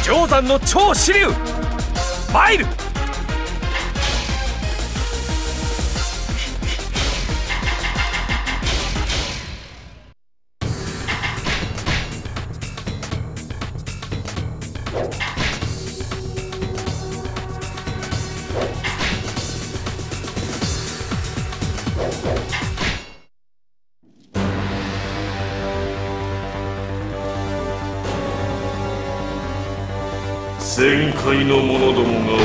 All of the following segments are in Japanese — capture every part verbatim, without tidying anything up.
定山の超支流マイル。 旋回の者どもが多い。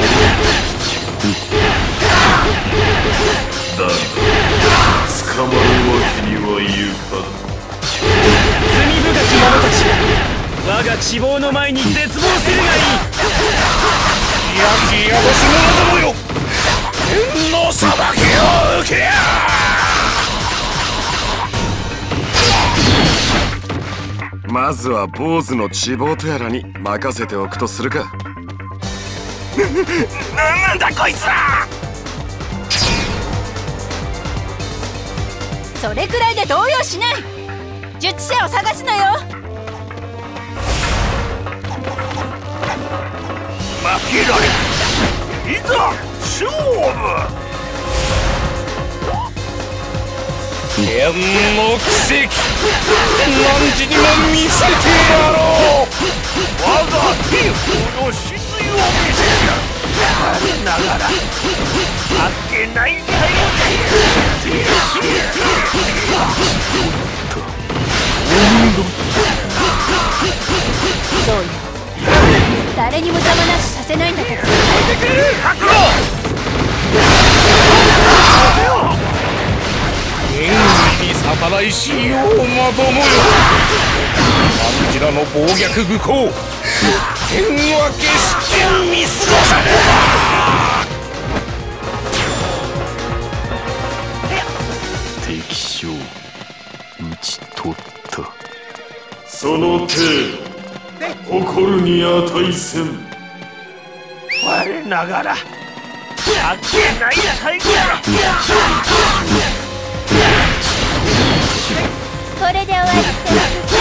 だが捕まるわけにはいかん。 罪深き者たち、我が希望の前に絶望するがいい。 いやきやぼし者どもよ、天の裁きを受けや。 まずは坊主の千坊とやらに任せておくとするか。 なんなんだこいつら。 それくらいで動揺しない。術者を探すのよ。 負けられない。いざ勝負。天の奇跡、何時にも見せてやろう。我が兵法の真髄を見せてやる。我ながらあっけない態度で。 そうよ、誰にも邪魔なしさせないんだから。 覚悟。天に逆らいしようまどもよ。あちらの暴虐愚行、天は決して見過ごされる。 敵将討ち取った。その程度誇るに値せん。 我ながらあっけない態度だ。 これで終わりって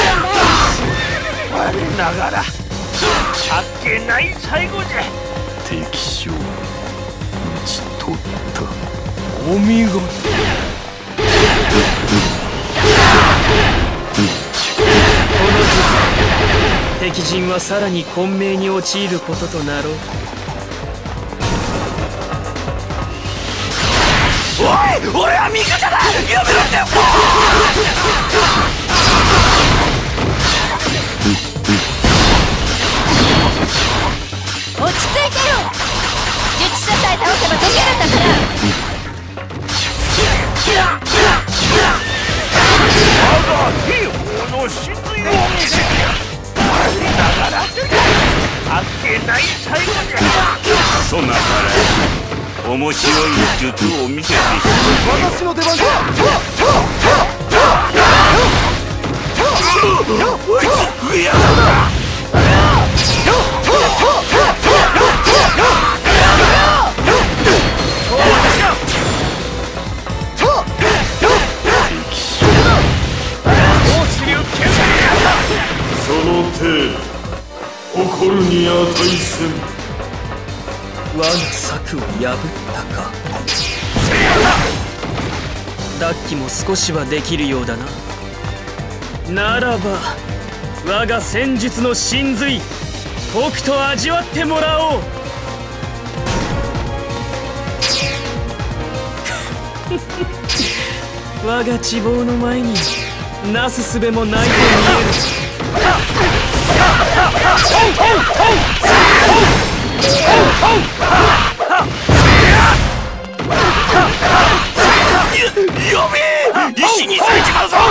我ながらあっけない最後じゃ。 敵将討ち取った。 お見事。 この術、敵陣はさらに混迷に陥ることとなろう。 おい、俺は味方だ。やめろって。 落ち着いてよ。術者さえ倒せば解けるんだから。 我が兵法の真髄を見せてやる。我ながらあっけない最後じゃ。 そなたら面白い術を見せてしまう。 私の出番か。 おいつ上やがった。 その程度誇るに値せん。 我が策を破ったか。脱起も少しはできるようだな。ならば我が戦術の真髄とくと味わってもらおう。我が希望の前になすすべもないと見える。 やべえ、石にされちまうぞ。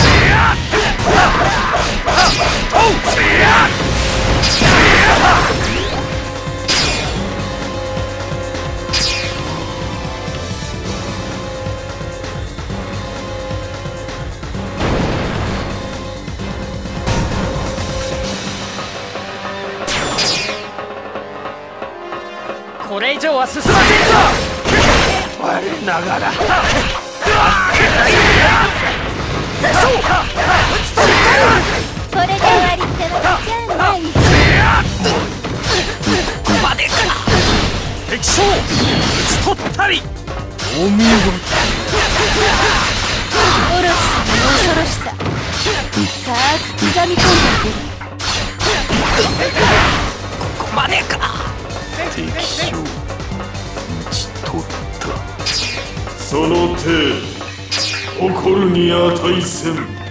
これ以上は進ませんぞ。 我ながらこれで終わりってわけじゃない。 将討ち取ったり。お見事。 オロチ様の恐ろしさ深く刻み込んでいく。 ここまでか。 敵将討ち取った。その程度誇るに値せん。